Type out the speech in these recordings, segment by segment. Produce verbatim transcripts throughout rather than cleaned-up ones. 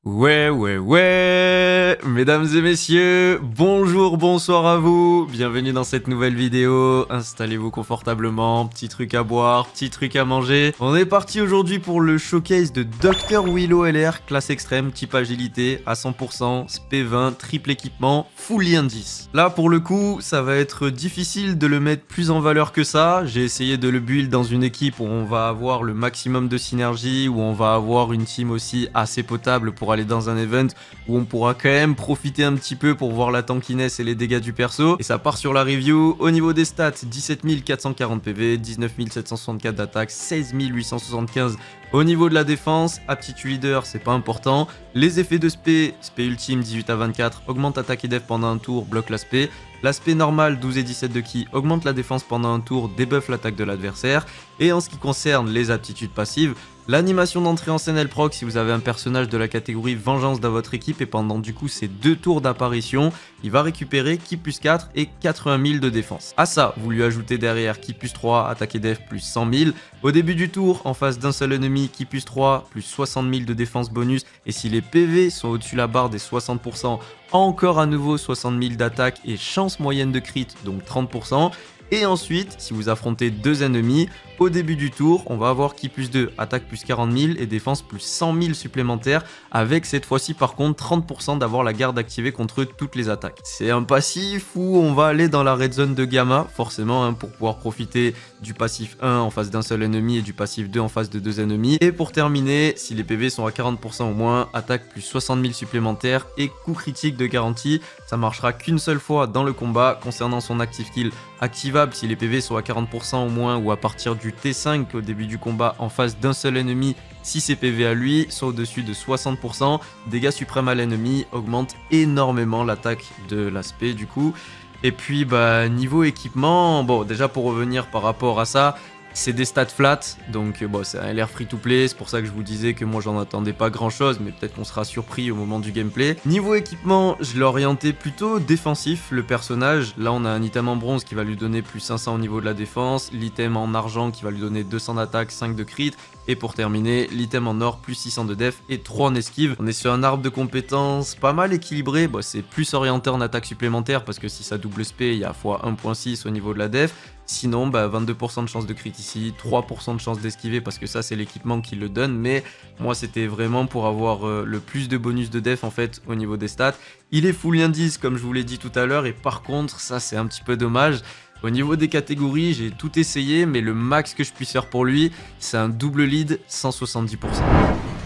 Ouais, ouais, ouais, mesdames et messieurs, bonjour, bonsoir à vous, bienvenue dans cette nouvelle vidéo, installez-vous confortablement, petit truc à boire, petit truc à manger. On est parti aujourd'hui pour le showcase de docteur Willow L R, classe extrême, type agilité, à cent pour cent, S P vingt, triple équipement, fully indice. Là pour le coup, ça va être difficile de le mettre plus en valeur que ça, j'ai essayé de le build dans une équipe où on va avoir le maximum de synergie, où on va avoir une team aussi assez potable pour aller dans un event où on pourra quand même profiter un petit peu pour voir la tankiness et les dégâts du perso. Et ça part sur la review. Au niveau des stats, dix-sept mille quatre cent quarante P V, dix-neuf mille sept cent soixante-quatre d'attaque, seize mille huit cent soixante-quinze au niveau de la défense. Aptitude leader, c'est pas important. Les effets de S P, S P ultime dix-huit à vingt-quatre, augmente attaque et def pendant un tour, bloque l'aspect. L'aspect normal douze et dix-sept de ki augmente la défense pendant un tour, débuff l'attaque de l'adversaire. Et en ce qui concerne les aptitudes passives, l'animation d'entrée en scène elle proc si vous avez un personnage de la catégorie vengeance dans votre équipe et pendant du coup ces deux tours d'apparition, il va récupérer ki plus quatre et quatre-vingt mille de défense. À ça, vous lui ajoutez derrière ki plus trois, attaque et def plus cent mille. Au début du tour, en face d'un seul ennemi, ki plus trois, plus soixante mille de défense bonus. Et si les P V sont au-dessus la barre des soixante pour cent, encore à nouveau soixante mille d'attaque et chance moyenne de crit, donc trente pour cent. Et ensuite, si vous affrontez deux ennemis, au début du tour, on va avoir ki plus deux, attaque plus quarante mille et défense plus cent mille supplémentaires, avec cette fois-ci par contre trente pour cent d'avoir la garde activée contre toutes les attaques. C'est un passif où on va aller dans la red zone de gamma, forcément, hein, pour pouvoir profiter du passif un en face d'un seul ennemi et du passif deux en face de deux ennemis. Et pour terminer, si les P V sont à quarante pour cent au moins, attaque plus soixante mille supplémentaires et coup critique de garantie. Ça marchera qu'une seule fois dans le combat. Concernant son active kill, activable si les P V sont à quarante pour cent au moins ou à partir du T cinq au début du combat en face d'un seul ennemi si ses P V à lui sont au-dessus de soixante pour cent. Dégâts suprêmes à l'ennemi augmente énormément l'attaque de l'aspect du coup. Et puis bah niveau équipement, bon déjà pour revenir par rapport à ça, c'est des stats flat, donc bon, c'est un L R free to play, c'est pour ça que je vous disais que moi j'en attendais pas grand chose, mais peut-être qu'on sera surpris au moment du gameplay. Niveau équipement, je l'ai orienté plutôt défensif, le personnage. Là on a un item en bronze qui va lui donner plus cinq cents au niveau de la défense, l'item en argent qui va lui donner deux cents d'attaque, cinq de crit, et pour terminer, l'item en or plus six cents de def et trois en esquive. On est sur un arbre de compétences pas mal équilibré, bon, c'est plus orienté en attaque supplémentaire parce que si ça double S P, il y a fois un virgule six au niveau de la def. Sinon, bah, vingt-deux pour cent de chance de crit ici, trois pour cent de chance d'esquiver parce que ça c'est l'équipement qui le donne. Mais moi c'était vraiment pour avoir euh, le plus de bonus de def en fait au niveau des stats. Il est full indice comme je vous l'ai dit tout à l'heure et par contre ça c'est un petit peu dommage. Au niveau des catégories, j'ai tout essayé, mais le max que je puisse faire pour lui, c'est un double lead cent soixante-dix pour cent.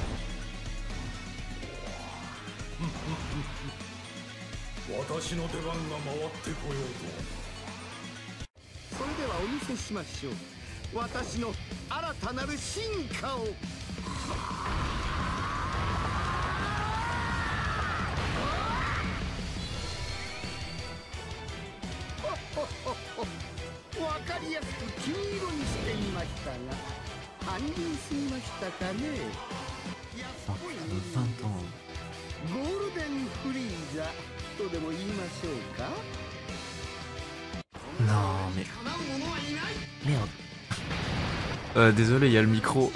わかりやすく金色にしてみましたが、犯人すぎましたかね。安っぽい人間ゴールデンフリーザとでも言いましょうか。 Non mais... Merde. Euh, désolé, il y a le micro.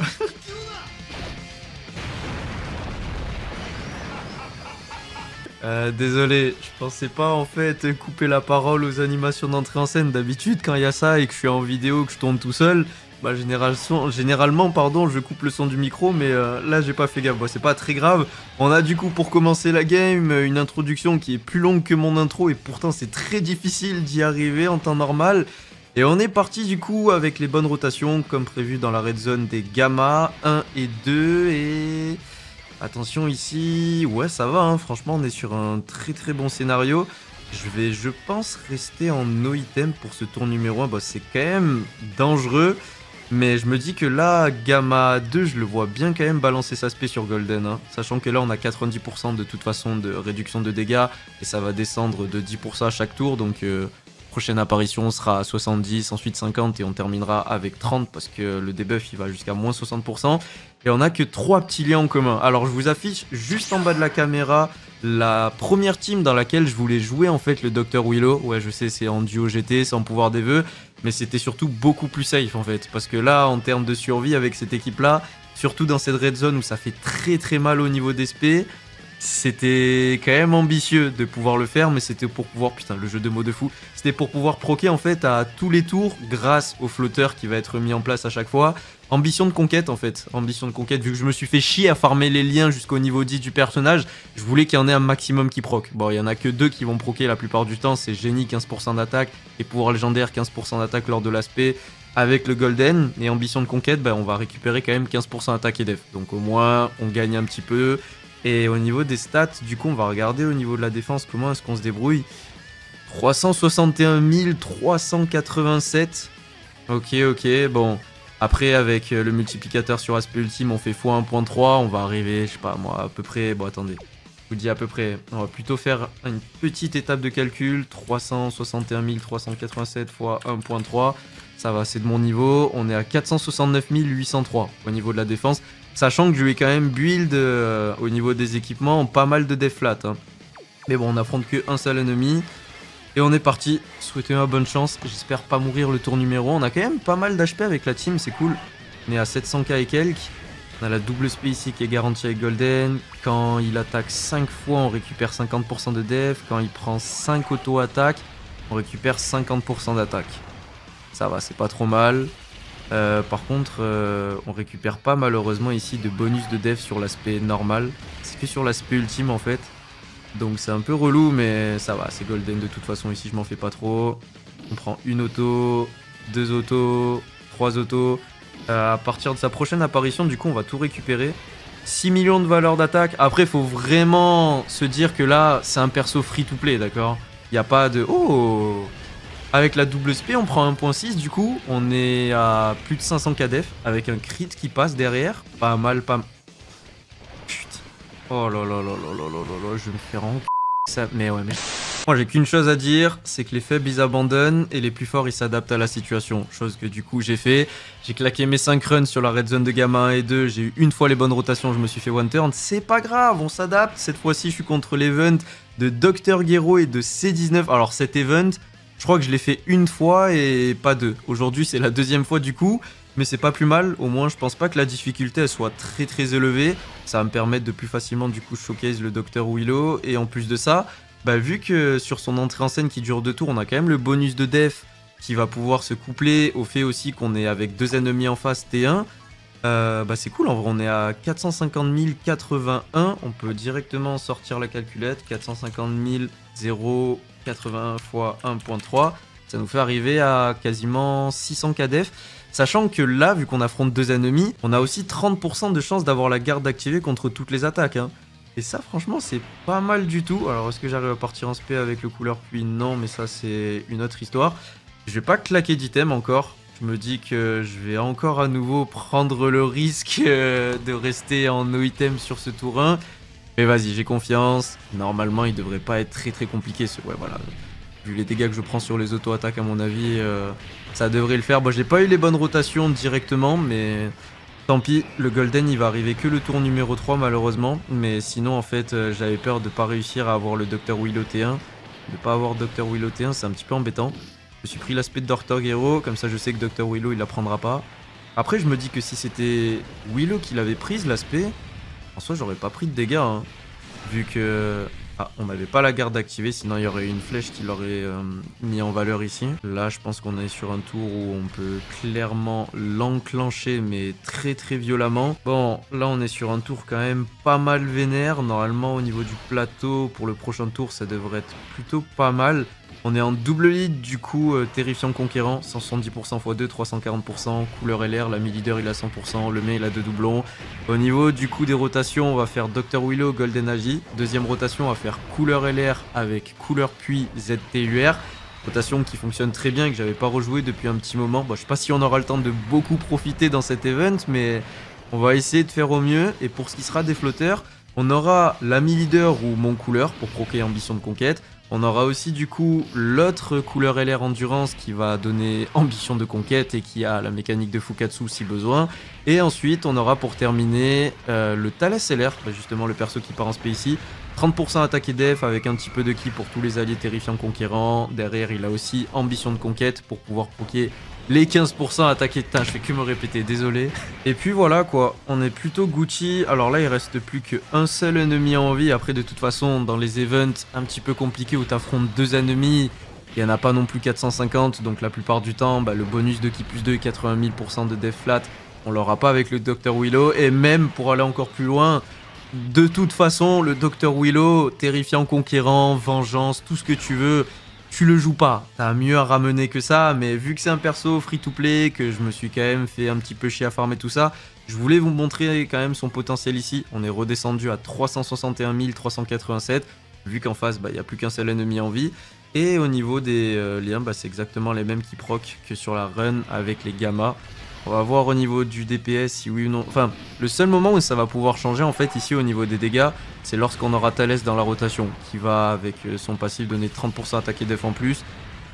Euh, désolé, je pensais pas en fait couper la parole aux animations d'entrée en scène. D'habitude quand il y a ça et que je suis en vidéo, que je tourne tout seul, bah généralement, généralement pardon, je coupe le son du micro, mais euh, là j'ai pas fait gaffe. Bon, c'est pas très grave. On a du coup pour commencer la game une introduction qui est plus longue que mon intro et pourtant c'est très difficile d'y arriver en temps normal. Et on est parti du coup avec les bonnes rotations comme prévu dans la red zone des gamma un et deux et... Attention ici, ouais ça va, hein. Franchement on est sur un très très bon scénario. Je vais je pense rester en no item pour ce tour numéro un, bah, c'est quand même dangereux. Mais je me dis que là, gamma deux, je le vois bien quand même balancer sa spé sur golden, hein. Sachant que là on a quatre-vingt-dix pour cent de toute façon de réduction de dégâts. Et ça va descendre de dix pour cent à chaque tour, donc... Euh, prochaine apparition sera à soixante-dix, ensuite cinquante et on terminera avec trente parce que le debuff il va jusqu'à moins soixante pour cent. Et on a que trois petits liens en commun. Alors je vous affiche juste en bas de la caméra la première team dans laquelle je voulais jouer en fait le docteur Willow. Ouais je sais c'est en duo G T, c'est en pouvoir des vœux, mais c'était surtout beaucoup plus safe en fait. Parce que là en termes de survie avec cette équipe là, surtout dans cette red zone où ça fait très très mal au niveau des S P, c'était quand même ambitieux de pouvoir le faire, mais c'était pour pouvoir, putain, le jeu de mots de fou, c'était pour pouvoir proquer en fait à tous les tours grâce au flotteur qui va être mis en place à chaque fois. Ambition de conquête en fait, ambition de conquête, vu que je me suis fait chier à farmer les liens jusqu'au niveau dix du personnage, je voulais qu'il y en ait un maximum qui proc. Bon, il y en a que deux qui vont proquer la plupart du temps, c'est génie quinze pour cent d'attaque et pouvoir légendaire quinze pour cent d'attaque lors de l'aspect. Avec le golden et ambition de conquête, bah, on va récupérer quand même quinze pour cent attaque et def, donc au moins on gagne un petit peu. Et au niveau des stats, du coup, on va regarder au niveau de la défense comment est-ce qu'on se débrouille. trois cent soixante et un mille trois cent quatre-vingt-sept. Ok, ok, bon. Après, avec le multiplicateur sur aspect ultime, on fait fois un virgule trois. On va arriver, je sais pas moi, à peu près... Bon, attendez. Je vous dis à peu près. On va plutôt faire une petite étape de calcul. trois cent soixante et un mille trois cent quatre-vingt-sept fois un virgule trois. Ça va, c'est de mon niveau. On est à quatre cent soixante-neuf mille huit cent trois au niveau de la défense. Sachant que je lui ai quand même build euh, au niveau des équipements pas mal de def flat. Hein. Mais bon, on n'affronte qu'un seul ennemi. Et on est parti. Souhaitez-moi bonne chance. J'espère pas mourir le tour numéro. On a quand même pas mal d'H P avec la team, c'est cool. On est à sept cents K et quelques. On a la double spé ici qui est garantie avec Golden. Quand il attaque cinq fois, on récupère cinquante pour cent de def. Quand il prend cinq auto-attaques, on récupère cinquante pour cent d'attaque. Ça va, c'est pas trop mal. Euh, par contre, euh, on récupère pas malheureusement ici de bonus de def sur l'aspect normal. C'est que sur l'aspect ultime en fait. Donc c'est un peu relou, mais ça va, c'est golden de toute façon. Ici, je m'en fais pas trop. On prend une auto, deux autos, trois autos. Euh, à partir de sa prochaine apparition, du coup, on va tout récupérer. six millions de valeur d'attaque. Après, il faut vraiment se dire que là, c'est un perso free-to-play, d'accord? Il n'y a pas de... Oh! Avec la double spé, on prend un virgule six, du coup, on est à plus de cinq cents K def, avec un crit qui passe derrière. Pas mal, pas mal. Putain. Oh là là là là là là là là, je vais me faire en... ça. Mais ouais, mais... Moi, j'ai qu'une chose à dire, c'est que les faibles, ils abandonnent, et les plus forts, ils s'adaptent à la situation. Chose que, du coup, j'ai fait. J'ai claqué mes cinq runs sur la red zone de gamma un et deux, j'ai eu une fois les bonnes rotations, je me suis fait one turn. C'est pas grave, on s'adapte. Cette fois-ci, je suis contre l'event de docteur Gero et de C dix-neuf. Alors, cet event... Je crois que je l'ai fait une fois et pas deux. Aujourd'hui, c'est la deuxième fois du coup, mais c'est pas plus mal. Au moins, je pense pas que la difficulté elle soit très très élevée. Ça va me permettre de plus facilement du coup showcase le docteur Willow. Et en plus de ça, bah, vu que sur son entrée en scène qui dure deux tours, on a quand même le bonus de def qui va pouvoir se coupler au fait aussi qu'on est avec deux ennemis en face T un. Euh, bah c'est cool, en vrai, on est à quatre cent cinquante mille quatre-vingt-un. On peut directement sortir la calculette. quatre cent cinquante mille zéro virgule quatre-vingt-un fois un virgule trois. Ça nous fait arriver à quasiment six cents K def. Sachant que là, vu qu'on affronte deux ennemis, on a aussi trente pour cent de chance d'avoir la garde activée contre toutes les attaques. Hein. Et ça, franchement, c'est pas mal du tout. Alors, est-ce que j'arrive à partir en spé avec le couleur pluie? Non, mais ça, c'est une autre histoire. Je vais pas claquer d'item encore. Je me dis que je vais encore à nouveau prendre le risque euh, de rester en no item sur ce tour un. Mais vas-y, j'ai confiance. Normalement, il devrait pas être très très compliqué. Ce... Ouais, voilà. Vu les dégâts que je prends sur les auto-attaques, à mon avis, euh, ça devrait le faire. Bon, j'ai pas eu les bonnes rotations directement, mais tant pis. Le Golden, il va arriver que le tour numéro trois, malheureusement. Mais sinon, en fait, euh, j'avais peur de pas réussir à avoir le docteur Willow T un. De pas avoir docteur Willow T un, c'est un petit peu embêtant. Je me suis pris l'aspect de docteur Gero, comme ça je sais que docteur Willow, il la prendra pas. Après, je me dis que si c'était Willow qui l'avait prise, l'aspect... En soi, j'aurais pas pris de dégâts, hein, vu que... Ah, on n'avait pas la garde activée, sinon il y aurait une flèche qui l'aurait euh, mis en valeur ici. Là, je pense qu'on est sur un tour où on peut clairement l'enclencher, mais très très violemment. Bon, là, on est sur un tour quand même pas mal vénère. Normalement, au niveau du plateau, pour le prochain tour, ça devrait être plutôt pas mal. On est en double lead, du coup, euh, terrifiant conquérant, cent soixante-dix pour cent fois deux, trois cent quarante pour cent, couleur L R, l'ami leader il a cent pour cent, le mec il a deux doublons. Au niveau du coup des rotations, on va faire docteur Willow, Golden Agi. Deuxième rotation, on va faire couleur L R avec couleur Puits, Z T U R. Rotation qui fonctionne très bien et que j'avais pas rejoué depuis un petit moment. Bon, je sais pas si on aura le temps de beaucoup profiter dans cet event, mais on va essayer de faire au mieux. Et pour ce qui sera des flotteurs, on aura l'ami leader ou mon couleur pour proquer ambition de conquête. On aura aussi du coup l'autre couleur L R Endurance qui va donner ambition de conquête et qui a la mécanique de Fukatsu si besoin. Et ensuite on aura pour terminer euh, le Thales L R, bah justement le perso qui part en spé ici. trente pour cent attaque et def avec un petit peu de ki pour tous les alliés terrifiants conquérants. Derrière il a aussi ambition de conquête pour pouvoir proquer Les quinze pour cent attaqués, putain, je fais que me répéter, désolé. Et puis voilà quoi, on est plutôt Gucci. Alors là, il reste plus qu'un seul ennemi en vie. Après, de toute façon, dans les events un petit peu compliqués où t'affrontes deux ennemis, il n'y en a pas non plus quatre cent cinquante. Donc la plupart du temps, bah, le bonus de Ki plus deux et quatre-vingt mille pour cent de Death Flat, on l'aura pas avec le docteur Willow. Et même pour aller encore plus loin, de toute façon, le docteur Willow, terrifiant conquérant, vengeance, tout ce que tu veux, tu le joues pas. T'as mieux à ramener que ça, mais vu que c'est un perso free-to-play, que je me suis quand même fait un petit peu chier à farmer tout ça, je voulais vous montrer quand même son potentiel ici. On est redescendu à trois cent soixante et un mille trois cent quatre-vingt-sept, vu qu'en face, il bah, n'y a plus qu'un seul ennemi en vie. Et au niveau des euh, liens, bah, c'est exactement les mêmes qui proc que sur la run avec les gamma. On va voir au niveau du D P S si oui ou non. Enfin, le seul moment où ça va pouvoir changer en fait ici au niveau des dégâts, c'est lorsqu'on aura Thalès dans la rotation, qui va avec son passif donner trente pour cent attaqué def en plus.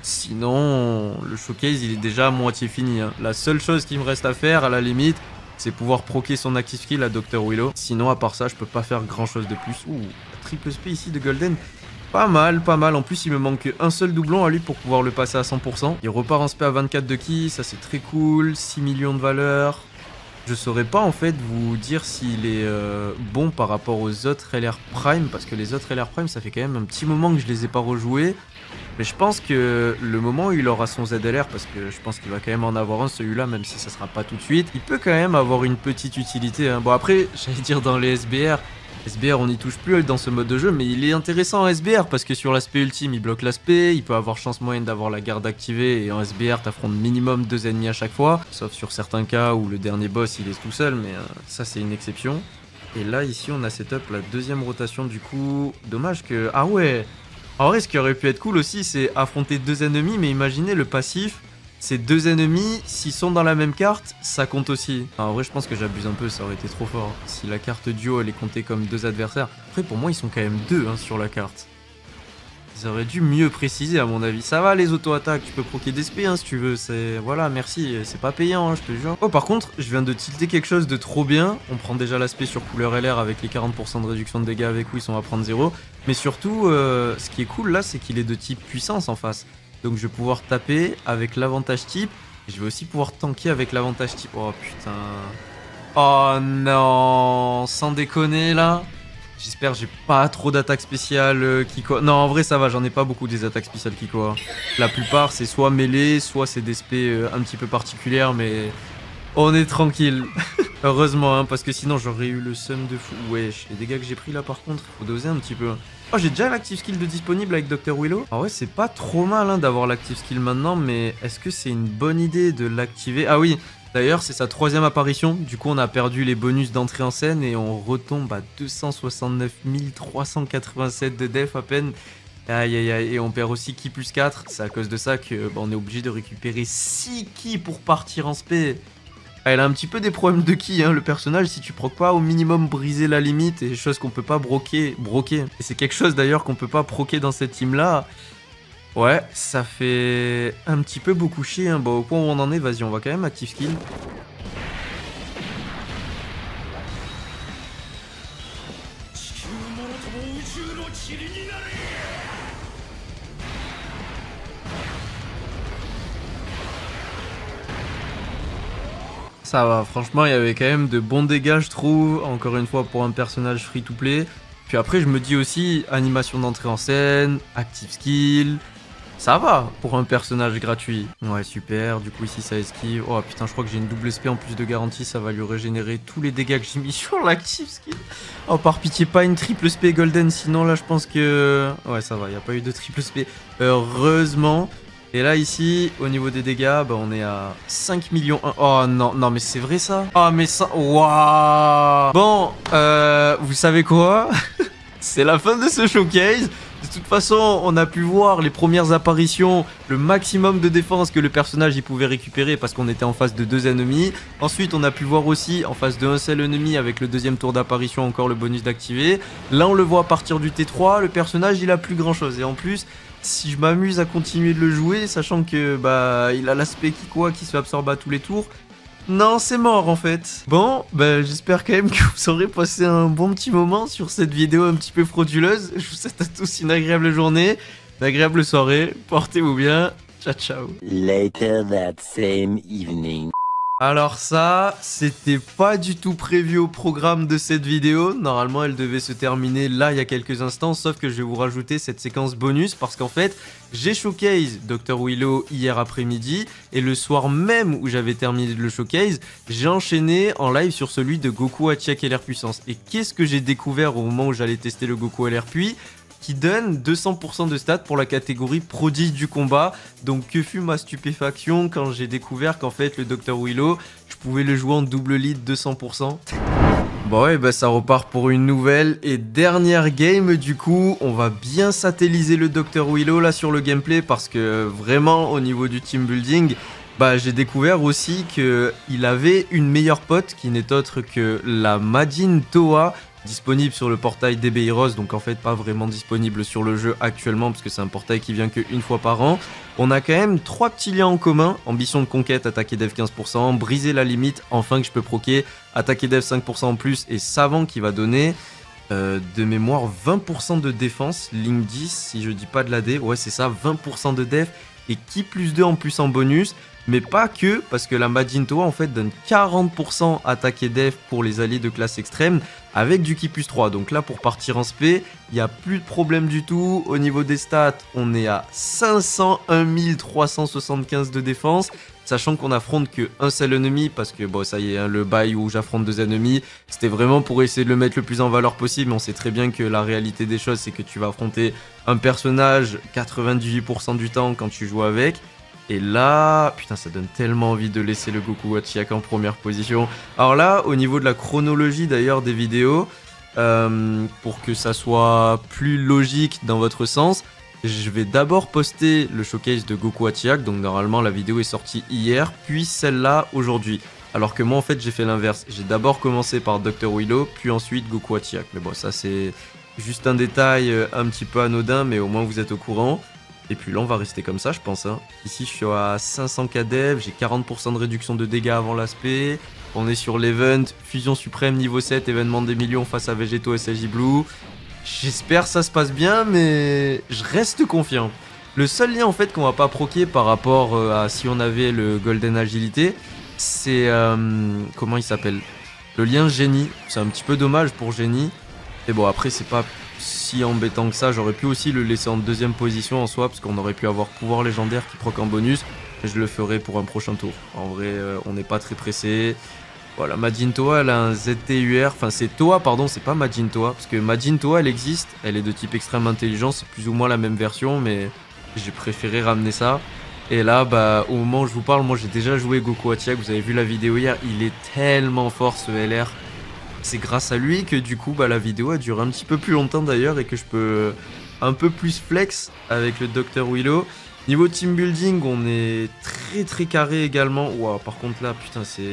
Sinon, le showcase il est déjà à moitié fini. Hein. La seule chose qui me reste à faire à la limite, c'est pouvoir proquer son active skill à docteur Willow. Sinon, à part ça, je peux pas faire grand chose de plus. Ouh, triple S P ici de Golden. Pas mal, pas mal. En plus, il me manque un seul doublon à lui pour pouvoir le passer à cent pour cent. Il repart en spé à vingt-quatre de ki, ça c'est très cool. six millions de valeur. Je saurais pas en fait vous dire s'il est euh, bon par rapport aux autres L R Prime, parce que les autres L R Prime, ça fait quand même un petit moment que je les ai pas rejoués. Mais je pense que le moment où il aura son Z L R, parce que je pense qu'il va quand même en avoir un celui-là, même si ça sera pas tout de suite, il peut quand même avoir une petite utilité. Hein. Bon après, j'allais dire dans les S B R, S B R on n'y touche plus dans ce mode de jeu, mais il est intéressant en S B R parce que sur l'aspect ultime il bloque l'aspect, il peut avoir chance moyenne d'avoir la garde activée et en S B R t'affrontes minimum deux ennemis à chaque fois, sauf sur certains cas où le dernier boss il est tout seul, mais euh, ça c'est une exception. Et là ici on a setup la deuxième rotation du coup, dommage que... Ah ouais, en vrai ce qui aurait pu être cool aussi c'est affronter deux ennemis, mais imaginez le passif, ces deux ennemis, s'ils sont dans la même carte, ça compte aussi. Enfin, en vrai, je pense que j'abuse un peu, ça aurait été trop fort. Si la carte duo, elle est comptée comme deux adversaires. Après, pour moi, ils sont quand même deux hein, sur la carte. Ils auraient dû mieux préciser, à mon avis. Ça va, les auto-attaques, tu peux proquer des spé, hein, si tu veux. C'est... Voilà, merci, c'est pas payant, hein, je te jure. Oh, par contre, je viens de tilter quelque chose de trop bien. On prend déjà l'aspect sur couleur L R avec les quarante pour cent de réduction de dégâts avec Whis, on va prendre zéro. Mais surtout, euh, ce qui est cool, là, c'est qu'il est de type puissance en face. Donc je vais pouvoir taper avec l'avantage type. Et je vais aussi pouvoir tanker avec l'avantage type. Oh putain. Oh non. Sans déconner là. J'espère que j'ai pas trop d'attaques spéciales euh, Kiko. Non en vrai ça va, j'en ai pas beaucoup des attaques spéciales Kiko. La plupart c'est soit mêlée, soit c'est des spé euh, un petit peu particulières, mais on est tranquille. Heureusement hein, parce que sinon j'aurais eu le seum de fou. Wesh, les dégâts que j'ai pris là par contre, faut doser un petit peu. Oh, j'ai déjà l'active skill de disponible avec docteur Willow. En vrai, c'est pas trop mal hein, d'avoir l'active skill maintenant, mais est-ce que c'est une bonne idée de l'activer? Ah oui, d'ailleurs, c'est sa troisième apparition. Du coup, on a perdu les bonus d'entrée en scène et on retombe à deux cent soixante-neuf mille trois cent quatre-vingt-sept de def à peine. Aïe aïe aïe, et on perd aussi ki plus quatre. C'est à cause de ça que bah, on est obligé de récupérer six ki pour partir en spé. Elle a un petit peu des problèmes de ki, hein, le personnage, si tu procs pas au minimum briser la limite, et chose qu'on peut pas broquer, broquer. Et c'est quelque chose d'ailleurs qu'on peut pas proquer dans cette team là. Ouais, ça fait un petit peu beaucoup chier, hein. Bon, au point où on en est, vas-y, on va quand même active skill. Ça va, franchement, il y avait quand même de bons dégâts, je trouve, encore une fois, pour un personnage free-to-play. Puis après, je me dis aussi, animation d'entrée en scène, active skill, ça va pour un personnage gratuit. Ouais, super, du coup ici ça esquive. Oh putain, je crois que j'ai une double S P en plus de garantie, ça va lui régénérer tous les dégâts que j'ai mis sur l'active skill. Oh, par pitié, pas une triple S P golden, sinon là, je pense que... Ouais, ça va, il n'y a pas eu de triple S P, heureusement. Et là ici, au niveau des dégâts, bah, on est à cinq millions. Oh non, non mais c'est vrai ça. Oh mais ça... Waouh. Bon, euh, vous savez quoi? C'est la fin de ce showcase. De toute façon, on a pu voir les premières apparitions, le maximum de défense que le personnage il pouvait récupérer parce qu'on était en face de deux ennemis. Ensuite, on a pu voir aussi en face d'un seul ennemi avec le deuxième tour d'apparition encore le bonus d'activer. Là, on le voit à partir du T trois, le personnage il a plus grand chose. Et en plus, si je m'amuse à continuer de le jouer, sachant que bah il a l'aspect qui quoi qui se fait absorber à tous les tours. Non, c'est mort en fait. Bon, bah j'espère quand même que vous aurez passé un bon petit moment sur cette vidéo un petit peu frauduleuse. Je vous souhaite à tous une agréable journée, une agréable soirée. Portez-vous bien. Ciao. Ciao, ciao. Later that same evening. Alors ça, c'était pas du tout prévu au programme de cette vidéo. Normalement, elle devait se terminer là il y a quelques instants, sauf que je vais vous rajouter cette séquence bonus parce qu'en fait, j'ai showcase docteur Willow hier après-midi et le soir même où j'avais terminé le showcase, j'ai enchaîné en live sur celui de Goku Hachiak L R Puissance. Et qu'est-ce que j'ai découvert au moment où j'allais tester le Goku L R Puis qui donne deux cents pour cent de stats pour la catégorie prodige du combat. Donc que fut ma stupéfaction quand j'ai découvert qu'en fait le docteur Willow, je pouvais le jouer en double lead deux cents pour cent. Bon ouais, bah ça repart pour une nouvelle et dernière game du coup. On va bien satelliser le docteur Willow là sur le gameplay parce que vraiment au niveau du team building, bah j'ai découvert aussi qu'il avait une meilleure pote qui n'est autre que la Majin Toa, disponible sur le portail D B Heroes, donc en fait pas vraiment disponible sur le jeu actuellement parce que c'est un portail qui vient qu'une fois par an. On a quand même trois petits liens en commun: ambition de conquête, attaquer dev quinze pour cent, briser la limite, enfin que je peux proquer, attaquer dev cinq pour cent en plus, et savant qui va donner euh, de mémoire vingt pour cent de défense, ligne dix si je dis pas de l'A D, ouais c'est ça, vingt pour cent de def et qui plus deux en plus en bonus. Mais pas que, parce que la Majin Toa en fait donne quarante pour cent attaque et def pour les alliés de classe extrême avec du ki plus trois. Donc là pour partir en spé, il n'y a plus de problème du tout. Au niveau des stats, on est à cinq cent un mille trois cent soixante-quinze de défense. Sachant qu'on affronte qu'un seul ennemi, parce que bon ça y est, hein, le bail où j'affronte deux ennemis, c'était vraiment pour essayer de le mettre le plus en valeur possible. Mais on sait très bien que la réalité des choses, c'est que tu vas affronter un personnage quatre-vingt-dix-huit pour cent du temps quand tu joues avec. Et là, putain, ça donne tellement envie de laisser le Goku Hachiak en première position. Alors là, au niveau de la chronologie d'ailleurs des vidéos, euh, pour que ça soit plus logique dans votre sens, je vais d'abord poster le showcase de Goku Hachiak. Donc normalement, la vidéo est sortie hier, puis celle-là aujourd'hui. Alors que moi, en fait, j'ai fait l'inverse. J'ai d'abord commencé par docteur Willow, puis ensuite Goku Hachiak. Mais bon, ça c'est juste un détail un petit peu anodin, mais au moins vous êtes au courant. Et puis là on va rester comme ça je pense hein. Ici je suis à cinq cents K dev, j'ai quarante pour cent de réduction de dégâts avant l'aspect. On est sur l'event, fusion suprême niveau sept, événement des millions face à Végéto S L J Blue. J'espère ça se passe bien mais je reste confiant. Le seul lien en fait qu'on va pas proquer par rapport à si on avait le Golden Agilité, c'est... Euh, comment il s'appelle? Le lien génie, c'est un petit peu dommage pour génie. Et bon après c'est pas si embêtant que ça, j'aurais pu aussi le laisser en deuxième position en soi parce qu'on aurait pu avoir pouvoir légendaire qui proc en bonus, mais je le ferai pour un prochain tour. En vrai euh, on n'est pas très pressé. Voilà, Majin Toa elle a un Z T U R, enfin c'est Toa pardon, c'est pas Majin Toa, parce que Majin Toa elle existe, elle est de type extrême intelligence, c'est plus ou moins la même version mais j'ai préféré ramener ça. Et là bah au moment où je vous parle, moi j'ai déjà joué Goku Hachiak, vous avez vu la vidéo hier, il est tellement fort ce L R. C'est grâce à lui que du coup bah, la vidéo a duré un petit peu plus longtemps d'ailleurs et que je peux un peu plus flex avec le docteur Willow. Niveau team building on est très très carré également. Wow, par contre là putain c'est...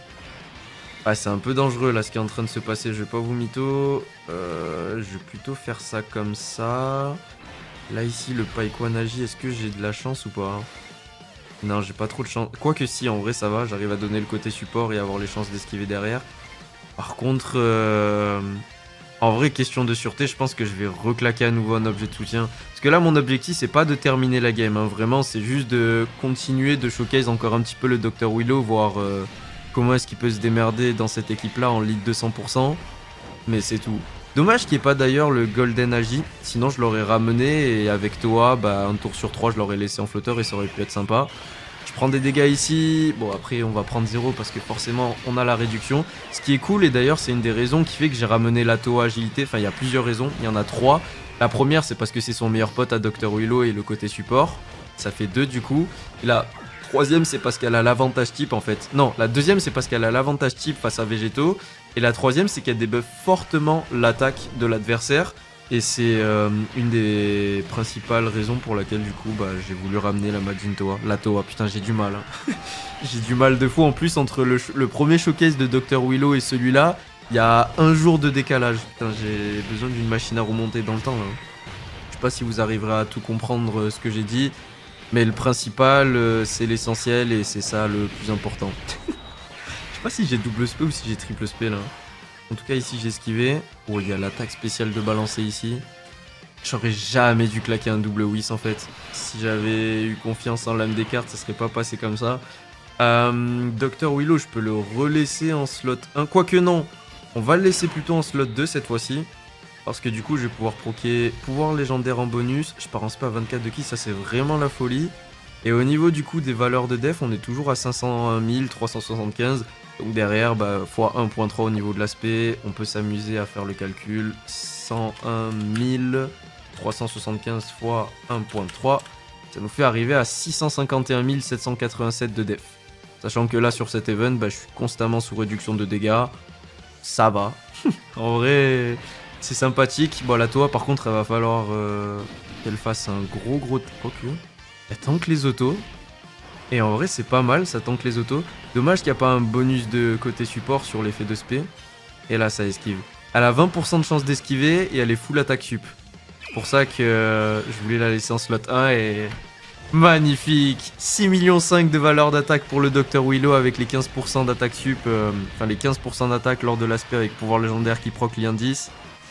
Ah, c'est un peu dangereux là ce qui est en train de se passer, je vais pas vous mytho. Euh, je vais plutôt faire ça comme ça. Là ici le Paikwanagi, est-ce que j'ai de la chance ou pas? Non j'ai pas trop de chance. Quoique si en vrai ça va, j'arrive à donner le côté support et avoir les chances d'esquiver derrière. Par contre, euh, en vrai, question de sûreté, je pense que je vais reclaquer à nouveau un objet de soutien. Parce que là, mon objectif, c'est pas de terminer la game. Hein. Vraiment, c'est juste de continuer de showcase encore un petit peu le docteur Willow, voir euh, comment est-ce qu'il peut se démerder dans cette équipe-là en lead deux cents pour cent. Mais c'est tout. Dommage qu'il n'y ait pas d'ailleurs le Golden Agi. Sinon, je l'aurais ramené et avec Toa, bah, un tour sur trois, je l'aurais laissé en flotteur et ça aurait pu être sympa. Je prends des dégâts ici, bon après on va prendre zéro parce que forcément on a la réduction. Ce qui est cool et d'ailleurs c'est une des raisons qui fait que j'ai ramené la Toa agilité, enfin il y a plusieurs raisons, il y en a trois. La première c'est parce que c'est son meilleur pote à docteur Willow et le côté support, ça fait deux du coup. Et la troisième c'est parce qu'elle a l'avantage type en fait. Non, la deuxième c'est parce qu'elle a l'avantage type face à Végéto. Et la troisième c'est qu'elle débuff fortement l'attaque de l'adversaire. Et c'est euh, une des principales raisons pour laquelle du coup bah, j'ai voulu ramener la Majin Toa. La Toa, putain j'ai du mal. Hein. J'ai du mal de fou en plus entre le, le premier showcase de docteur Willow et celui-là. Il y a un jour de décalage. Putain j'ai besoin d'une machine à remonter dans le temps. Hein. Je sais pas si vous arriverez à tout comprendre ce que j'ai dit. Mais le principal euh, c'est l'essentiel et c'est ça le plus important. Je sais pas si j'ai double spé ou si j'ai triple spé là. En tout cas ici j'ai esquivé. Oh il y a l'attaque spéciale de balancer ici. J'aurais jamais dû claquer un double Whis en fait. Si j'avais eu confiance en l'âme des cartes, ça serait pas passé comme ça. Euh, docteur Willow, je peux le relaisser en slot un. Quoique non, on va le laisser plutôt en slot deux cette fois-ci. Parce que du coup, je vais pouvoir proquer pouvoir légendaire en bonus. Je pars en spa à vingt-quatre de ki, ça c'est vraiment la folie. Et au niveau du coup des valeurs de def, on est toujours à cinq cent un mille trois cent soixante-quinze. Donc derrière, bah, fois un virgule trois au niveau de l'aspect. On peut s'amuser à faire le calcul. cent un mille trois cent soixante-quinze fois un virgule trois. Ça nous fait arriver à six cent cinquante et un mille sept cent quatre-vingt-sept de def. Sachant que là, sur cet event, bah, je suis constamment sous réduction de dégâts. Ça va. En vrai, c'est sympathique. Bon, la Toa, par contre, il va falloir euh, qu'elle fasse un gros gros... Ok. Elle tank les autos. Et en vrai, c'est pas mal, ça tank les autos. Dommage qu'il n'y a pas un bonus de côté support sur l'effet de spé. Et là, ça esquive. Elle a vingt pour cent de chance d'esquiver et elle est full attaque sup. C'est pour ça que euh, je voulais la laisser en slot un et... Magnifique, six virgule cinq millions de valeur d'attaque pour le docteur Willow avec les quinze pour cent d'attaque sup, euh, enfin les quinze pour cent d'attaque lors de l'aspect avec pouvoir légendaire qui proc lien dix.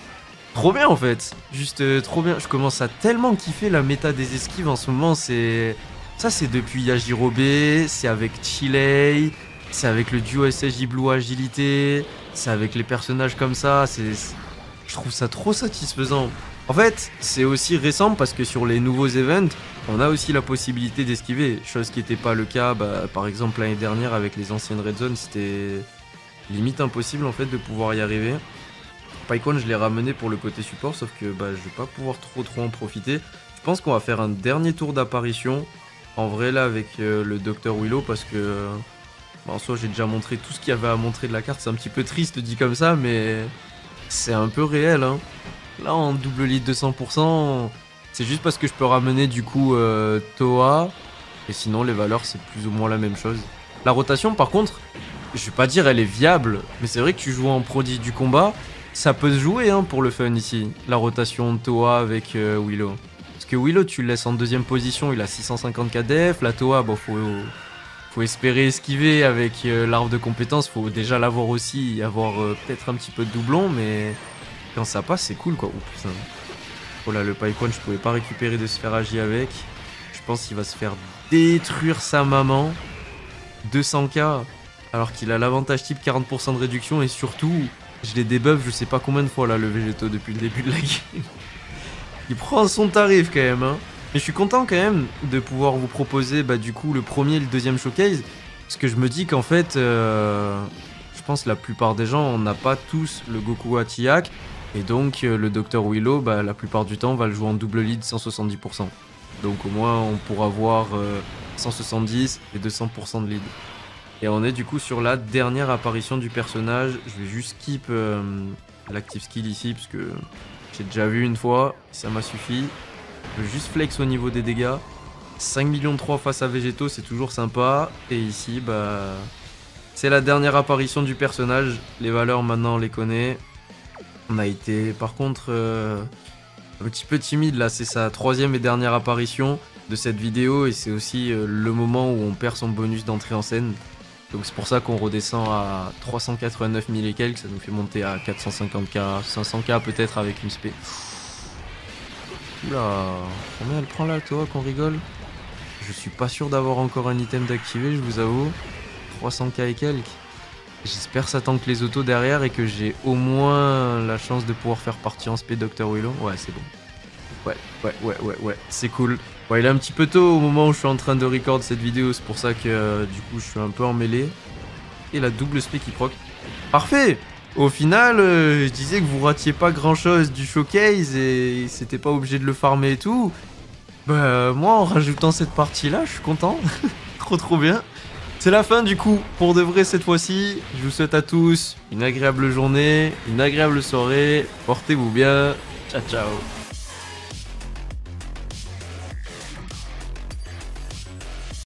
Trop bien en fait, juste euh, trop bien. Je commence à tellement kiffer la méta des esquives en ce moment, c'est... Ça c'est depuis Yajirobe, c'est avec Chile, c'est avec le duo S S J Blue Agilité, c'est avec les personnages comme ça, c'est... Je trouve ça trop satisfaisant. En fait, c'est aussi récent parce que sur les nouveaux events, on a aussi la possibilité d'esquiver, chose qui n'était pas le cas, bah, par exemple l'année dernière avec les anciennes Red Zone, c'était limite impossible en fait de pouvoir y arriver. PyCon, je l'ai ramené pour le côté support, sauf que bah, je vais pas pouvoir trop trop en profiter. Je pense qu'on va faire un dernier tour d'apparition, en vrai là avec euh, le docteur Willow, parce que euh, bah, en soi j'ai déjà montré tout ce qu'il y avait à montrer de la carte, c'est un petit peu triste dit comme ça, mais c'est un peu réel, hein. Là en double lead de cent pour cent, c'est juste parce que je peux ramener du coup euh, Toa, et sinon les valeurs c'est plus ou moins la même chose. La rotation par contre, je vais pas dire elle est viable, mais c'est vrai que tu joues en produit du combat, ça peut se jouer hein, pour le fun ici, la rotation de Toa avec euh, Willow. Parce que Willow tu le laisses en deuxième position, il a six cent cinquante K D F, la Toa bon faut, faut espérer esquiver avec euh, l'arbre de compétences, faut déjà l'avoir aussi, y avoir euh, peut-être un petit peu de doublon, mais... Quand ça passe, c'est cool quoi. Oh putain. Oh là, le PyCon, je pouvais pas récupérer de sphère agi avec. Je pense qu'il va se faire détruire sa maman. deux cents K. Alors qu'il a l'avantage type quarante pour cent de réduction. Et surtout, je l'ai débuff je sais pas combien de fois là, le végéto, depuis le début de la game. Il prend son tarif quand même. Hein. Mais je suis content quand même de pouvoir vous proposer bah, du coup le premier et le deuxième showcase. Parce que je me dis qu'en fait, euh, je pense que la plupart des gens, on n'a pas tous le Goku Atiak. Et donc euh, le docteur Willow, bah, la plupart du temps, va le jouer en double lead cent soixante-dix pour cent. Donc au moins on pourra voir euh, cent soixante-dix et deux cents pour cent de lead. Et on est du coup sur la dernière apparition du personnage. Je vais juste skip euh, l'active skill ici parce que j'ai déjà vu une fois, ça m'a suffi. Je vais juste flex au niveau des dégâts. cinq millions trois face à Végéto, c'est toujours sympa. Et ici, bah, c'est la dernière apparition du personnage. Les valeurs maintenant on les connaît. On a été par contre euh, un petit peu timide là, c'est sa troisième et dernière apparition de cette vidéo et c'est aussi euh, le moment où on perd son bonus d'entrée en scène. Donc c'est pour ça qu'on redescend à trois cent quatre-vingt-neuf mille et quelques, ça nous fait monter à quatre cent cinquante K, cinq cents K peut-être avec une spé. Oula, combien elle prend là toi qu'on rigole? Je suis pas sûr d'avoir encore un item d'activer, je vous avoue. trois cents K et quelques. J'espère ça tank les autos derrière et que j'ai au moins la chance de pouvoir faire partie en spé docteur Willow. Ouais, c'est bon. Ouais, ouais, ouais, ouais, ouais, c'est cool. Ouais, il est un petit peu tôt au moment où je suis en train de record cette vidéo, c'est pour ça que euh, du coup je suis un peu emmêlé. Et la double spé qui proc. Parfait! Au final, euh, je disais que vous ratiez pas grand chose du showcase et c'était pas obligé de le farmer et tout. Bah, moi en rajoutant cette partie là, je suis content. Trop trop bien. C'est la fin du coup, pour de vrai cette fois-ci. Je vous souhaite à tous une agréable journée, une agréable soirée. Portez-vous bien. Ciao ciao.